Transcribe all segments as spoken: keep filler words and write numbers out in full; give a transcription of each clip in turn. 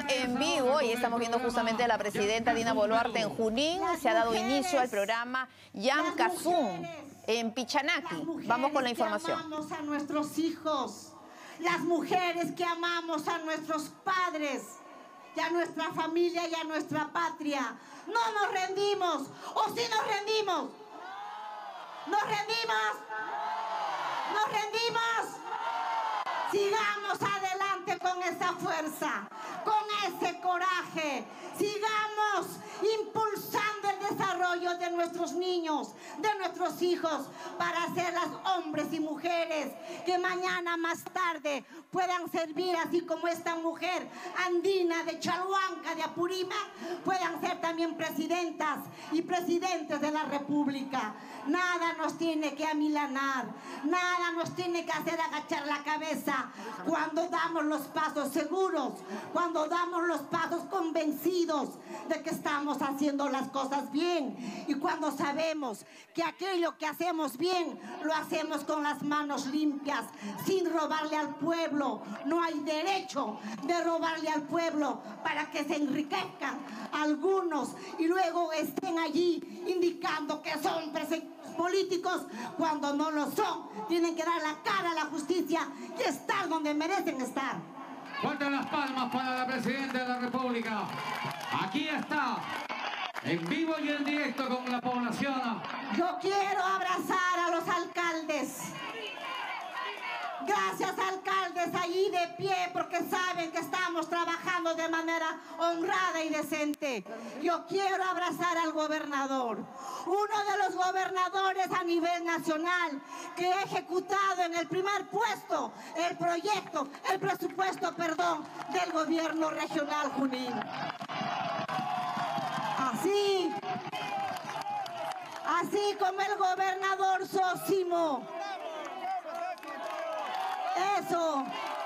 en vivo y estamos viendo justamente a la presidenta Dina Boluarte en Junín. Se ha dado inicio al programa Llankazún en Pichanaki. Vamos con la información. Amamos a nuestros hijos, las mujeres que amamos a nuestros padres y a nuestra familia y a nuestra patria. No nos rendimos, o sí nos rendimos. ¿Nos rendimos? ¿Nos rendimos? Sigamos adelante con esa fuerza, con ese coraje. Sigamos impulsando el desarrollo de nuestros niños, de nuestros hijos, para hacerlas hombres y mujeres que mañana más tarde puedan servir, así como esta mujer andina de Chalhuanca, de Apurímac, puedan ser también presidentas y presidentes de la República. Nada nos tiene que amilanar, nada nos tiene que hacer agachar la cabeza cuando damos los pasos seguros, cuando damos los pasos convencidos de que estamos haciendo las cosas bien, y cuando sabemos que aquello que hacemos bien lo hacemos con las manos limpias, sin robarle al pueblo. No hay derecho de robarle al pueblo para que se enriquezcan algunos y luego estén allí indicando que son políticos cuando no lo son. Tienen que dar la cara a la justicia y estar donde merecen estar. Fuertes las palmas para la Presidenta de la República. Aquí está, en vivo y en directo con la población. Yo quiero abrazar a los alcaldes. Gracias, alcaldes, allí de pie, porque saben que estamos trabajando de manera honrada y decente. Yo quiero abrazar al gobernador, uno de los gobernadores a nivel nacional que ha ejecutado en el primer puesto el proyecto, el presupuesto, perdón, del gobierno regional Junín. Así, así como el gobernador Sosimo. Eso.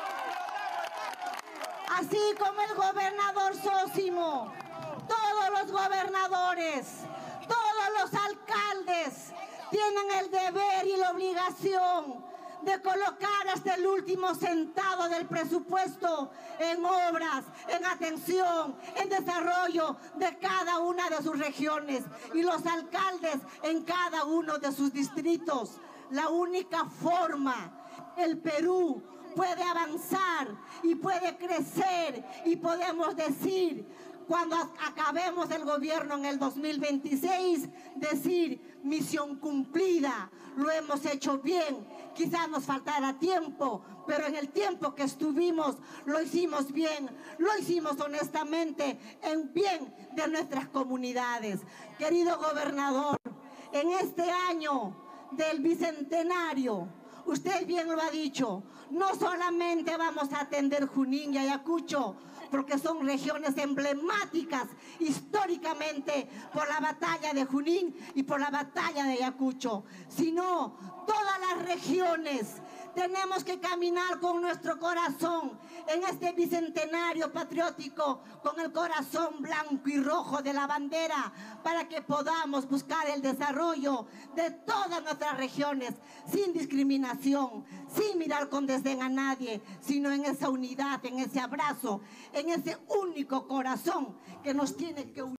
Así como el gobernador Sosimo, todos los gobernadores, todos los alcaldes tienen el deber y la obligación de colocar hasta el último centavo del presupuesto en obras, en atención, en desarrollo de cada una de sus regiones, y los alcaldes en cada uno de sus distritos. La única forma el Perú puede avanzar y puede crecer, y podemos decir, cuando acabemos el gobierno en el dos mil veintiséis, decir: misión cumplida, lo hemos hecho bien. Quizás nos faltará tiempo, pero en el tiempo que estuvimos lo hicimos bien, lo hicimos honestamente, en bien de nuestras comunidades. Querido gobernador, en este año del bicentenario, usted bien lo ha dicho, no solamente vamos a atender Junín y Ayacucho, porque son regiones emblemáticas históricamente por la batalla de Junín y por la batalla de Ayacucho, sino todas las regiones. Tenemos que caminar con nuestro corazón en este bicentenario patriótico, con el corazón blanco y rojo de la bandera, para que podamos buscar el desarrollo de todas nuestras regiones, sin discriminación, sin mirar con desdén a nadie, sino en esa unidad, en ese abrazo, en ese único corazón que nos tiene que unir.